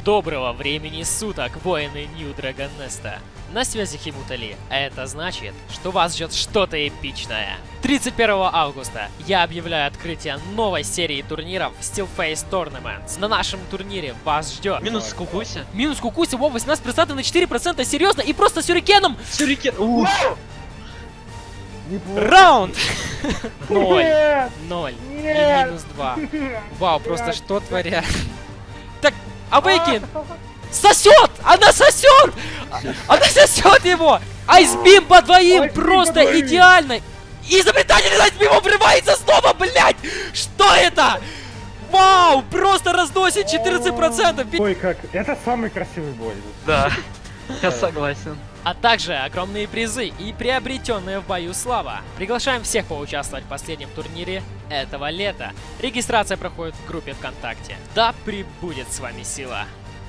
Доброго времени суток, воины New Dragon Nest. На связи Химутали, а это значит, что вас ждет что-то эпичное. 31 августа я объявляю открытие новой серии турниров Steelface Tournaments. На нашем турнире вас ждет... Минус Кукуся. Минус Кукуся, во, 18% на 4%, серьезно, и просто сюрикеном! Сюрикен. Раунд! 0, 0 и Нет! минус 2. Вау, просто что творят? Так, Awaken! Сосет! Она сосет! Она сосет его! Айсбим по двоим! Айсбим Просто по двоим! идеально! Изобретатель Айсбима врывается снова, блять! Что это? Вау! Просто разносит 14%! Ой, как. Это самый красивый бой. Да, я согласен. А также огромные призы и приобретенная в бою слава. Приглашаем всех поучаствовать в последнем турнире этого лета. Регистрация проходит в группе ВКонтакте. Да пребудет с вами сила!